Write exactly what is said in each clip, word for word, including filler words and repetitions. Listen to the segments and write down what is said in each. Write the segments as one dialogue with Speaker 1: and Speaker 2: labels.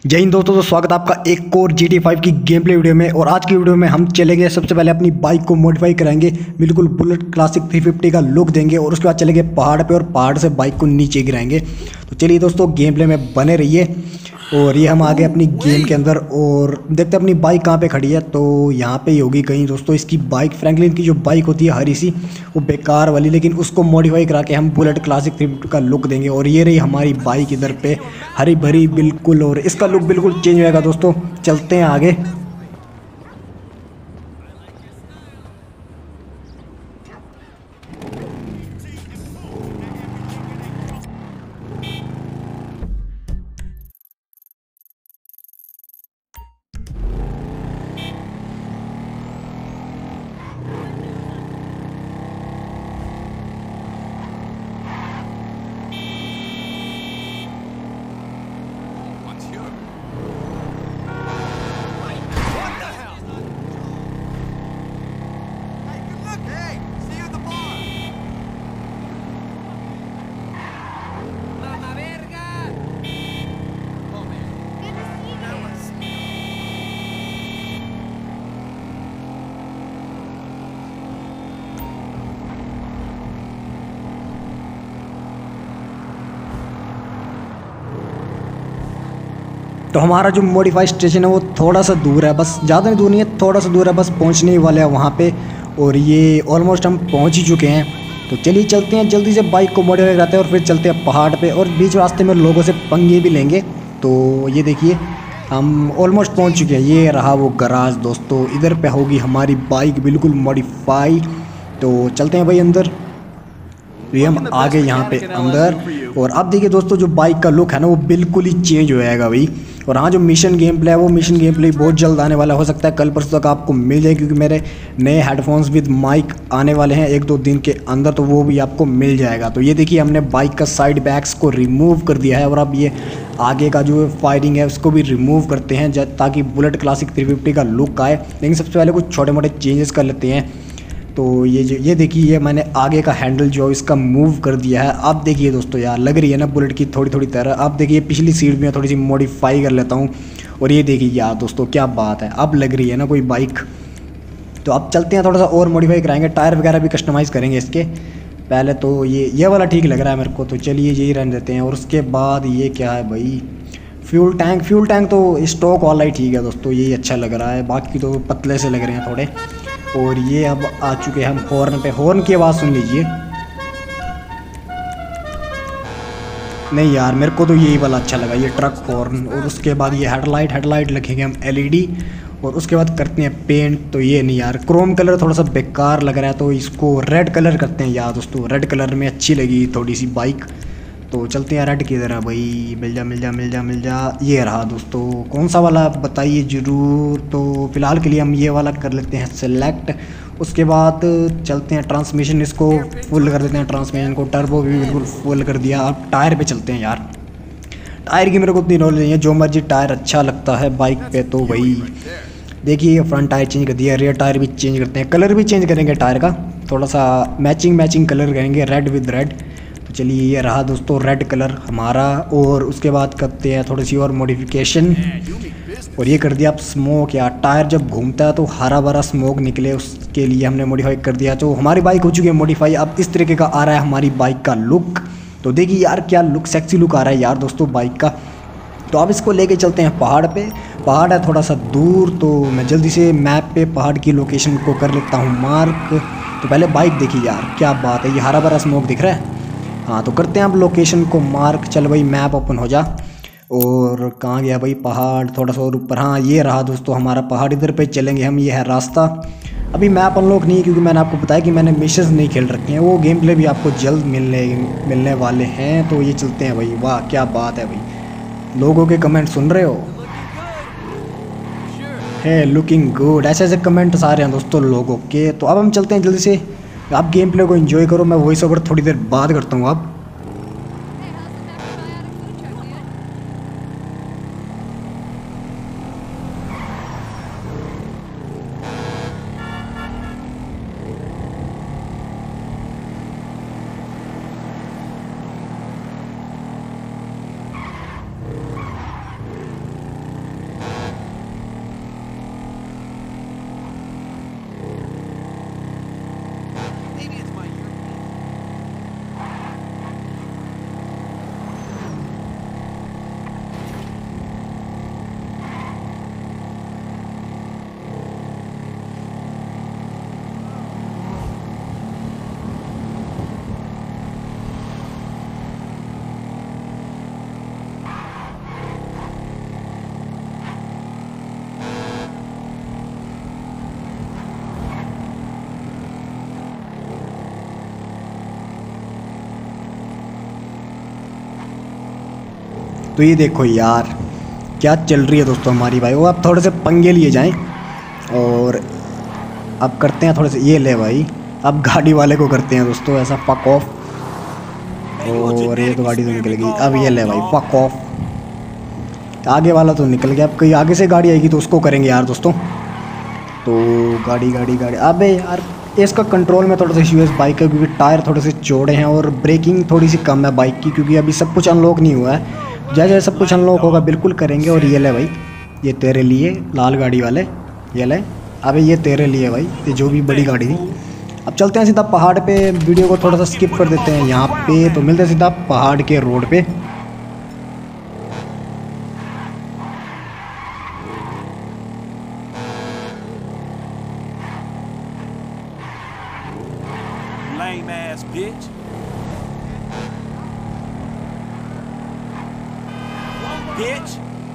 Speaker 1: जय हिंद दोस्तों, तो स्वागत है आपका एक और जी टी फाइव की गेम प्ले वीडियो में। और आज की वीडियो में हम चलेंगे, सबसे पहले अपनी बाइक को मॉडिफाई कराएंगे, बिल्कुल बुलेट क्लासिक थ्री फिफ्टी का लुक देंगे और उसके बाद चलेंगे पहाड़ पे और पहाड़ से बाइक को नीचे गिराएंगे। तो चलिए दोस्तों, गेम प्ले में बने रहिए। और ये हम आ गए अपनी गेम के अंदर और देखते हैं अपनी बाइक कहाँ पे खड़ी है। तो यहाँ पे ही होगी कहीं दोस्तों। इसकी बाइक फ्रैंकलिन की जो बाइक होती है हरी सी, वो बेकार वाली, लेकिन उसको मॉडिफाई करा के हम बुलेट क्लासिक थ्री फिफ्टी का लुक देंगे। और ये रही हमारी बाइक इधर पे हरी भरी बिल्कुल, और इसका लुक बिल्कुल चेंज होएगा दोस्तों। चलते हैं आगे। तो हमारा जो मॉडिफाई स्टेशन है वो थोड़ा सा दूर है, बस ज़्यादा नहीं दूर नहीं है, थोड़ा सा दूर है, बस पहुंचने ही वाले हैं वहाँ पे। और ये ऑलमोस्ट हम पहुंच ही चुके हैं। तो चलिए चलते हैं, जल्दी से बाइक को मॉडिफाई कराते हैं और फिर चलते हैं पहाड़ पे। और बीच रास्ते में लोगों से पंगे भी लेंगे। तो ये देखिए हम ऑलमोस्ट पहुँच चुके हैं। ये रहा वो गराज दोस्तों, इधर पे होगी हमारी बाइक बिल्कुल मॉडिफाई। तो चलते हैं भाई अंदर। तो ये हम आ गए यहाँ पे अंदर। और अब देखिए दोस्तों, जो बाइक का लुक है ना वो बिल्कुल ही चेंज हो जाएगा भाई। और हाँ, जो मिशन गेम प्ले है वो मिशन गेम प्ले बहुत जल्द आने वाला, हो सकता है कल परसों तक आपको मिल जाए, क्योंकि मेरे नए हेडफोन्स विद माइक आने वाले हैं एक दो दिन के अंदर, तो वो भी आपको मिल जाएगा। तो ये देखिए हमने बाइक का साइड बैग्स को रिमूव कर दिया है और अब ये आगे का जो फायरिंग है उसको भी रिमूव करते हैं ताकि बुलेट क्लासिक थ्री फिफ्टी का लुक आए। लेकिन सबसे पहले कुछ छोटे मोटे चेंजेस कर लेते हैं। तो ये जो ये देखिए, ये मैंने आगे का हैंडल जो इसका मूव कर दिया है। अब देखिए दोस्तों, यार लग रही है ना बुलेट की थोड़ी थोड़ी तरह। अब देखिए पिछली सीट भी मैं थोड़ी सी मॉडिफाई कर लेता हूँ। और ये देखिए यार दोस्तों, क्या बात है, अब लग रही है ना कोई बाइक। तो अब चलते हैं, थोड़ा सा और मॉडिफाई कराएंगे, टायर वगैरह भी कस्टमाइज़ करेंगे इसके। पहले तो ये ये वाला ठीक लग रहा है मेरे को, तो चलिए यही रहने देते हैं। और उसके बाद ये क्या है भाई, फ्यूल टैंक। फ्यूल टैंक तो स्टॉक वाला ही ठीक है दोस्तों, यही अच्छा लग रहा है, बाकी तो पतले से लग रहे हैं थोड़े। और ये अब आ चुके हैं हम हॉर्न पे। हॉर्न की आवाज़ सुन लीजिए। नहीं यार, मेरे को तो यही वाला अच्छा लगा, ये ट्रक हॉर्न। और उसके बाद ये हेडलाइट हेडलाइट लिखेंगे हम एलईडी। और उसके बाद करते हैं पेंट। तो ये नहीं यार, क्रोम कलर थोड़ा सा बेकार लग रहा है, तो इसको रेड कलर करते हैं यार दोस्तों। रेड कलर में अच्छी लगी थोड़ी सी बाइक। तो चलते हैं, रेड किधर है भाई, मिल जा मिल जा मिल जा मिल जा। ये रहा दोस्तों, कौन सा वाला बताइए ज़रूर। तो फ़िलहाल के लिए हम ये वाला कर लेते हैं सेलेक्ट। उसके बाद चलते हैं ट्रांसमिशन, इसको फुल कर देते हैं ट्रांसमिशन को। टर्बो भी बिल्कुल फुल कर दिया। अब टायर पे चलते हैं यार। टायर की मेरे को उतनी नॉलेज नहीं है, जो मर्जी टायर अच्छा लगता है बाइक पे। तो भाई देखिए, फ्रंट टायर चेंज कर दिया, रियर टायर भी चेंज करते हैं, कलर भी चेंज करेंगे टायर का, थोड़ा सा मैचिंग मैचिंग कलर करेंगे, रेड विद रेड। तो चलिए ये रहा दोस्तों रेड कलर हमारा। और उसके बाद करते हैं थोड़ी सी और मॉडिफिकेशन। और ये कर दिया आप स्मोक। या टायर जब घूमता है तो हरा भरा स्मोक निकले, उसके लिए हमने मॉडिफाई कर दिया। तो हमारी बाइक हो चुकी है मॉडिफाई। अब इस तरीके का आ रहा है हमारी बाइक का लुक। तो देखिए यार, क्या लुक, सेक्सी लुक आ रहा है यार दोस्तों बाइक का। तो अब इसको लेके चलते हैं पहाड़ पे। पहाड़ है थोड़ा सा दूर, तो मैं जल्दी से मैप पे पहाड़ की लोकेशन को कर लेता हूँ मार्क। तो पहले बाइक देखिए यार, क्या बात है, ये हरा भरा स्मोक दिख रहा है। हाँ, तो करते हैं अब लोकेशन को मार्क। चल भाई मैप ओपन हो जा। और कहाँ गया भाई पहाड़, थोड़ा सा और ऊपर। हाँ, ये रहा दोस्तों हमारा पहाड़, इधर पे चलेंगे हम। ये है रास्ता। अभी मैप अनलॉक नहीं है, क्योंकि मैंने आपको बताया कि मैंने मिशंस नहीं खेल रखे हैं। वो गेम प्ले भी आपको जल्द मिलने मिलने वाले हैं। तो ये चलते हैं भाई। वाह क्या बात है भाई, लोगों के कमेंट सुन रहे हो, है लुकिंग गुड, ऐसे ऐसे कमेंट्स आ रहे हैं दोस्तों लोगों के। तो अब हम चलते हैं जल्दी से। आप गेम प्ले को एंजॉय करो, मैं वॉइस ओवर थोड़ी देर बाद करता हूँ। अब तो ये देखो यार क्या चल रही है दोस्तों हमारी भाई। वो आप थोड़े से पंगे लिए जाएं और अब करते हैं थोड़े से। ये ले भाई, अब गाड़ी वाले को करते हैं दोस्तों ऐसा फक ऑफ। और ये तो गाड़ी तो निकल गई। अब ये ले भाई फक ऑफ। आगे वाला तो निकल गया, अब कहीं आगे से गाड़ी आएगी तो उसको करेंगे यार दोस्तों। तो गाड़ी गाड़ी गाड़ी अबे यार इसका कंट्रोल में थोड़ा सा इशू है इस बाइक का, क्योंकि टायर थोड़े से चौड़े हैं और ब्रेकिंग थोड़ी सी कम है बाइक की, क्योंकि अभी सब कुछ अनलॉक नहीं हुआ है। जैसे जैसे सब कुछ अनलॉक होगा बिल्कुल करेंगे। और ये ले भाई, ये तेरे लिए लाल गाड़ी वाले, ये ले। अबे ये तेरे लिए भाई, ये जो भी बड़ी गाड़ी थी। अब चलते हैं सीधा पहाड़ पे, वीडियो को थोड़ा सा स्किप कर देते हैं यहाँ पे। तो मिलते हैं सीधा पहाड़ के रोड पे।
Speaker 2: Lame ass bitch. Bitch.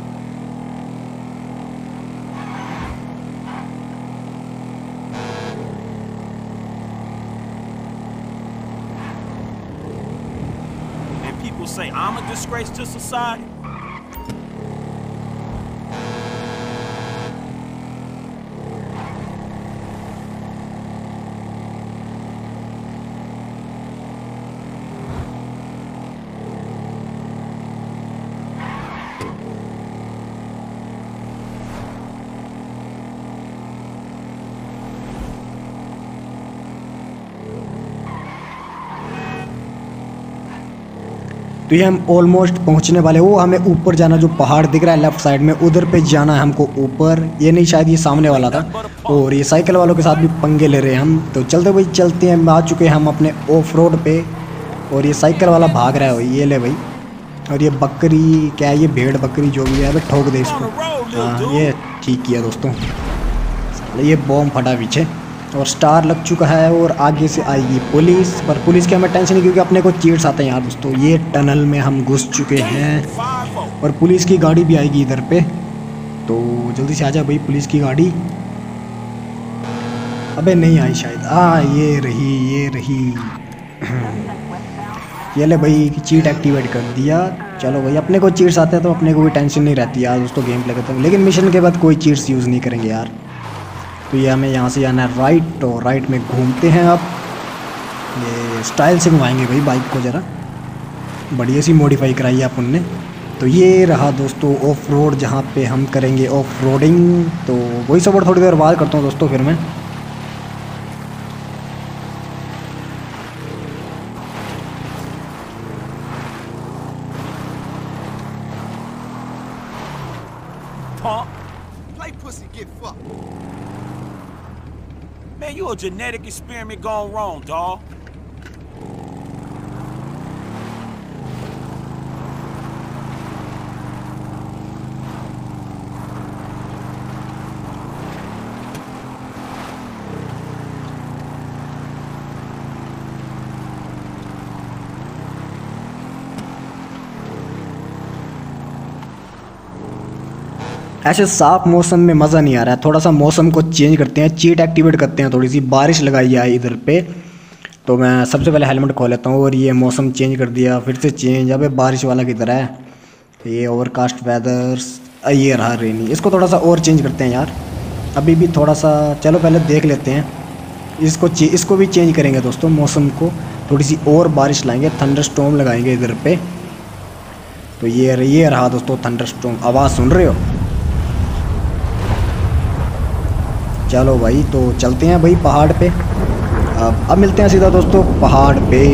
Speaker 2: And people say I'm a disgrace to society.
Speaker 1: तो ये हम ऑलमोस्ट पहुंचने वाले। वो हमें ऊपर जाना, जो पहाड़ दिख रहा है लेफ्ट साइड में, उधर पे जाना है हमको ऊपर। ये नहीं, शायद ये सामने वाला था। और ये साइकिल वालों के साथ भी पंगे ले रहे हैं हम। तो चलते भाई चलते हैं। आ चुके हैं हम अपने ऑफ रोड पे। और ये साइकिल वाला भाग रहा है भाई, ये ले भाई। और ये बकरी क्या है, ये भेड़ बकरी जो भी है भाई, ठोक दे इसको। हाँ ये ठीक किया दोस्तों। ये बॉम्ब फटा पीछे और स्टार लग चुका है। और आगे से आएगी पुलिस, पर पुलिस की हमें टेंशन नहीं, क्योंकि अपने को चीट्स आते हैं यार दोस्तों। ये टनल में हम घुस चुके हैं और पुलिस की गाड़ी भी आएगी इधर पे। तो जल्दी से आ जा भाई पुलिस की गाड़ी। अबे नहीं आई शायद। आ ये रही, ये रही। ये ले भाई चीट एक्टिवेट कर दिया। चलो भाई, अपने को चीट्स आते हैं तो अपने को भी टेंशन नहीं रहती यार दोस्तों गेम प्ले करते हैं। लेकिन मिशन के बाद कोई चीट्स यूज़ नहीं करेंगे यार। तो ये हमें यहाँ से जाना है राइट, और राइट में घूमते हैं। अब ये स्टाइल से घुमाएंगे भाई बाइक को, ज़रा बढ़िया सी मॉडिफाई कराई है अपन ने। तो ये रहा दोस्तों ऑफ रोड, जहाँ पे हम करेंगे ऑफ रोडिंग। तो वही सब और थोड़ी देर बाद करता हूँ दोस्तों फिर मैं।
Speaker 2: Play pussy, get fucked. Man, you a genetic experiment gone wrong, dawg.
Speaker 1: ऐसे साफ मौसम में मज़ा नहीं आ रहा है। थोड़ा सा मौसम को चेंज करते हैं, चीट एक्टिवेट करते हैं। थोड़ी सी बारिश लगाई है इधर पे। तो मैं सबसे पहले हेलमेट खोल लेता हूँ। और ये मौसम चेंज कर दिया, फिर से चेंज। अबे बारिश वाला किधर है? ये ओवरकास्ट वेदर्स, ये रहा रेनी। इसको थोड़ा सा और चेंज करते हैं यार, अभी भी थोड़ा सा। चलो पहले देख लेते हैं इसको। इसको भी चेंज करेंगे दोस्तों, मौसम को थोड़ी सी और बारिश लाएंगे, थंडर स्टॉर्म लगाएंगे इधर पे। तो ये ये रहा दोस्तों थंडर स्टॉर्म। आवाज़ सुन रहे हो? चलो भाई तो चलते हैं भाई पहाड़ पे। अब अब मिलते हैं सीधा दोस्तों पहाड़ पे।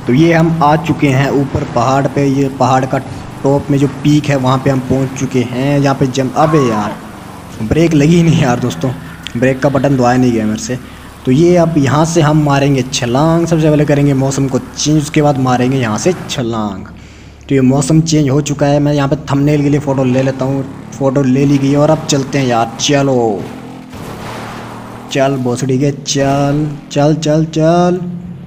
Speaker 1: तो ये हम आ चुके हैं ऊपर पहाड़ पे। ये पहाड़ का टॉप में जो पीक है वहाँ पे हम पहुँच चुके हैं। यहाँ पे जम अबे यार ब्रेक लगी नहीं यार दोस्तों, ब्रेक का बटन दबाया नहीं गया मेरे से। तो ये अब यहाँ से हम मारेंगे छलांग। सबसे पहले करेंगे मौसम को चेंज, उसके बाद मारेंगे यहाँ से छलांग। तो ये मौसम चेंज हो चुका है। मैं यहाँ पे थंबनेल के लिए फ़ोटो ले लेता हूँ। फ़ोटो ले ली गई और अब चलते हैं यार। चलो चल भोसड़ी के चल चल चल चल।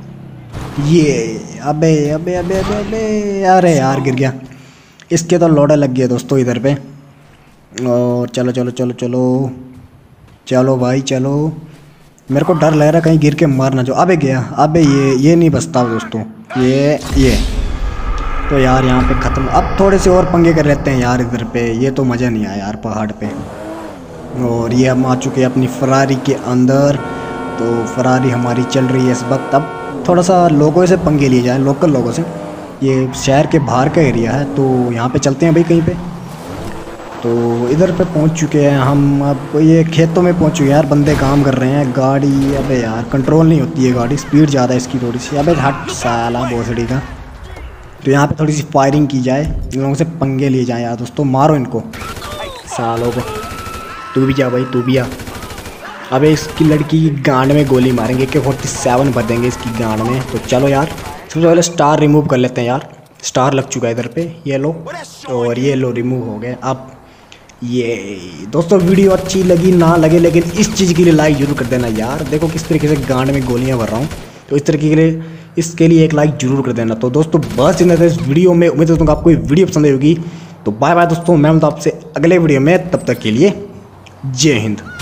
Speaker 1: ये अबे अबे अबे अबे अबे अरे यार गिर गया। इसके तो लोड़ा लग गया दोस्तों इधर पे। और चलो चलो चलो चलो चलो भाई चलो। मेरे को डर लग रहा है कहीं गिर के मर ना जो। अबे गया। अबे ये ये नहीं बचता दोस्तों, ये ये तो यार यहाँ पे ख़त्म। अब थोड़े से और पंगे कर लेते हैं यार इधर पे। ये तो मज़ा नहीं आया यार पहाड़ पे। और ये हम आ चुके हैं अपनी फरारी के अंदर। तो फरारी हमारी चल रही है इस वक्त। अब थोड़ा सा लोगों से पंगे लिए जाएँ, लोकल लोगों से। ये शहर के बाहर का एरिया है तो यहाँ पे चलते हैं भाई कहीं पे। तो इधर पे पहुँच चुके हैं हम। अब ये खेतों में पहुँच चुके हैं यार, बंदे काम कर रहे हैं। गाड़ी अबे यार कंट्रोल नहीं होती है गाड़ी, स्पीड ज़्यादा है इसकी थोड़ी सी। अबे हट साला भोसड़ी का। तो यहाँ पे थोड़ी सी फायरिंग की जाए, इन लोगों से पंगे लिए जाए यार दोस्तों। मारो इनको सालों को। तू भी जा भाई, तू भी आ। अबे इसकी लड़की की गांड में गोली मारेंगे, के फोर्टी सेवन भर देंगे इसकी गांड में। तो चलो यार सबसे पहले स्टार रिमूव कर लेते हैं यार। स्टार लग चुका है इधर पे, ये लो। और ये लो रिमूव हो गए। अब ये दोस्तों वीडियो अच्छी लगी ना लगे, लेकिन इस चीज़ के लिए लाइक जरूर कर देना यार। देखो किस तरीके से गांड में गोलियां भर रहा हूँ, तो इस तरीके के लिए इसके लिए एक लाइक जरूर कर देना। तो दोस्तों बस इतना था इस वीडियो में। उम्मीद करता हूँ आपको ये वीडियो पसंद आई होगी। तो बाय बाय दोस्तों, मैं मिलता हूँ आपसे अगले वीडियो में। तब तक के लिए जय हिंद।